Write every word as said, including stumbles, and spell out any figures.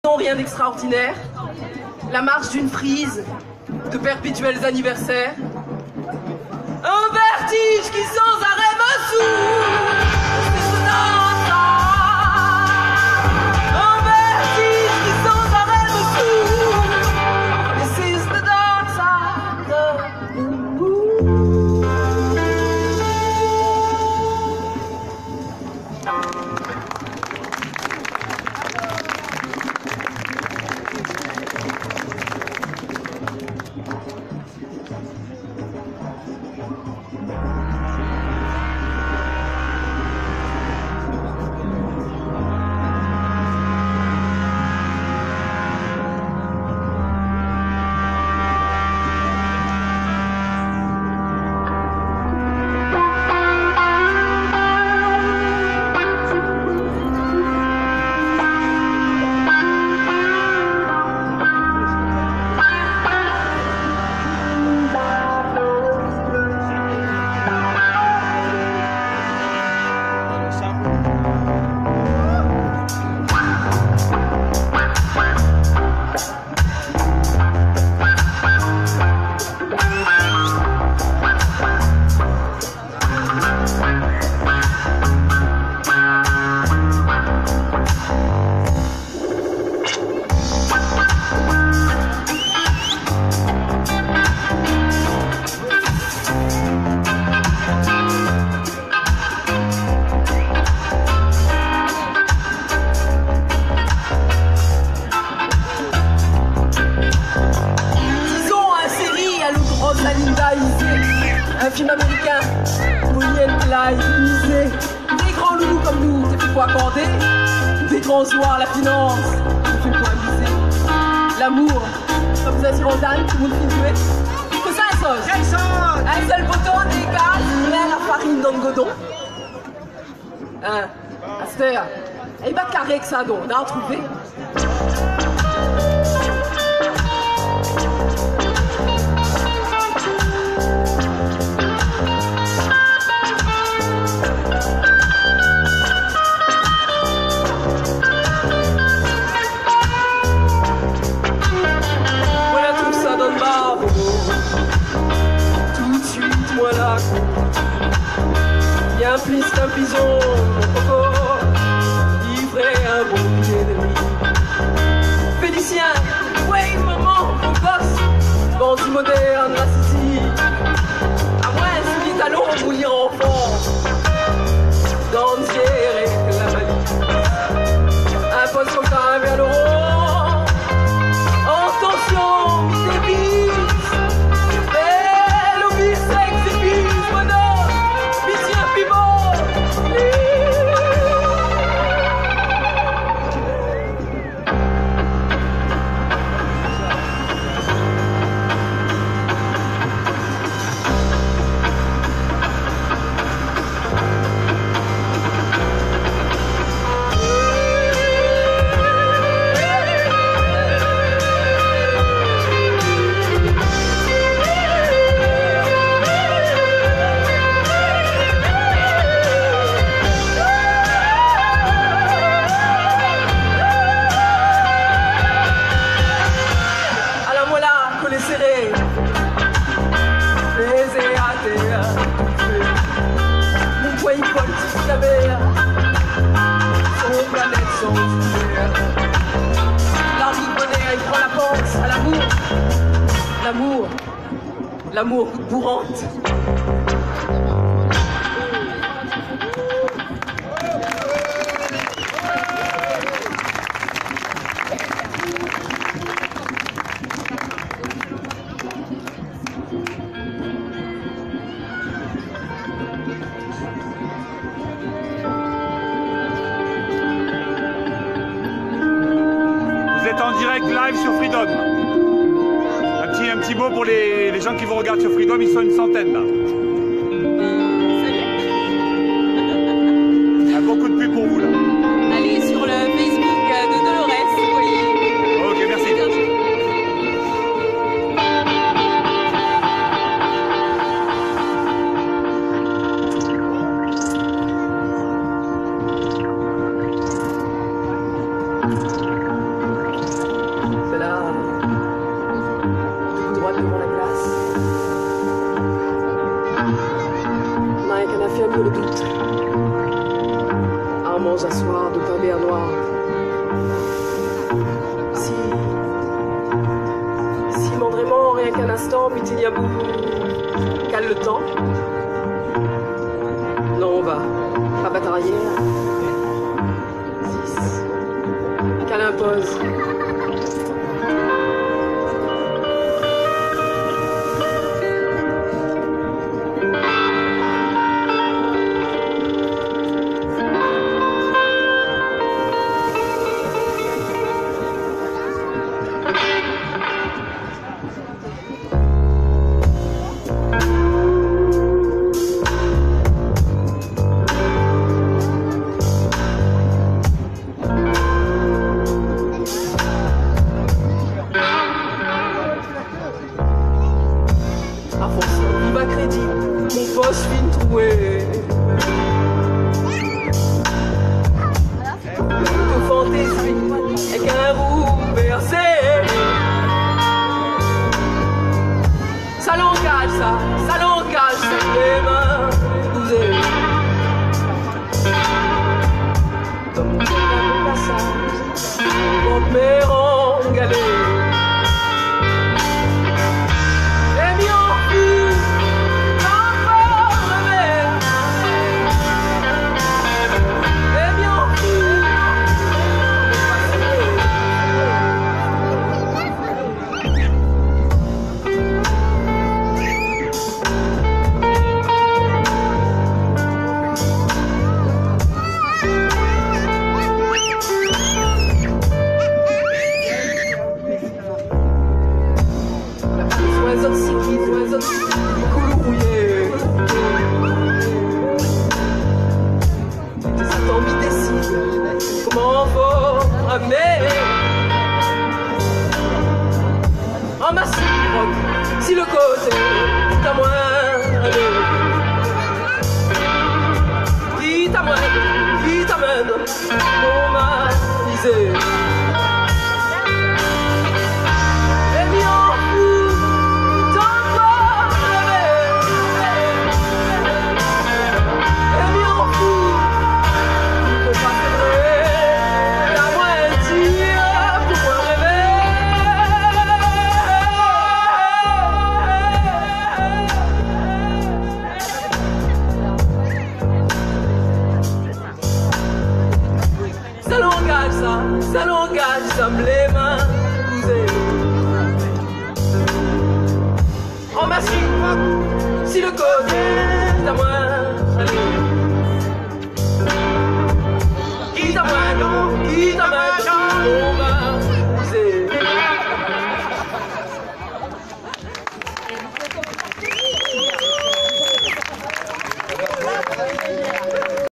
Non, rien d'extraordinaire. La marche d'une frise, de perpétuels anniversaires. Un vertige qui sans arrêt me sourd. Un vertige qui sans arrêt me sourd. This is the dark side of the moon. Un film américain, moyenne live, des grands loulous comme nous, t'es plus quoi accorder, des grands soirs, la finance, t'es plus quoi amuser, l'amour, comme ça sur Andan, tout le monde finit que ça un sauce, un seul bouton, des gaz, la farine dans le godon, hein, à cette heure, et pas de carré que ça donc, on a retrouvé. Bien plus qu'un pison, mon coco, livré un bon pied de nuit. Félicien, ouais maman, mon gosse, bandit moderne, la Sicile. À moins si vite à l'ombre mouillir enfant, dandière et la malice. Un poste sur le terrain vers l'euro, en tension, mi débit. L'amour, l'amour bourrante. Vous êtes en direct live sur Freedom. Un petit mot pour les, les gens qui vous regardent sur Freedom, ils sont une centaine là. Il y a beaucoup de pubs pour vous là. Allez sur le Facebook de Dolores, vous voyez. Ok, merci. Pitiniabou, cale le temps. Non, on va pas battre arrière. six. Cale impose. Mon poste fin troué. Que fantaisie avec un roux percé. Ça l'engage, ça, ça l'engage, ça les mains bousées. Comme un passage, mon père en galère. Comment faut amener en masse si le côté est à moins qui t'amène, qui t'amène pour m'aviser. Ça l'engage, ça, ça l'engage, ça me les mains bousées. En massif, si le côté est à moi, allez. Qui t'a moins, non, qui t'a moins.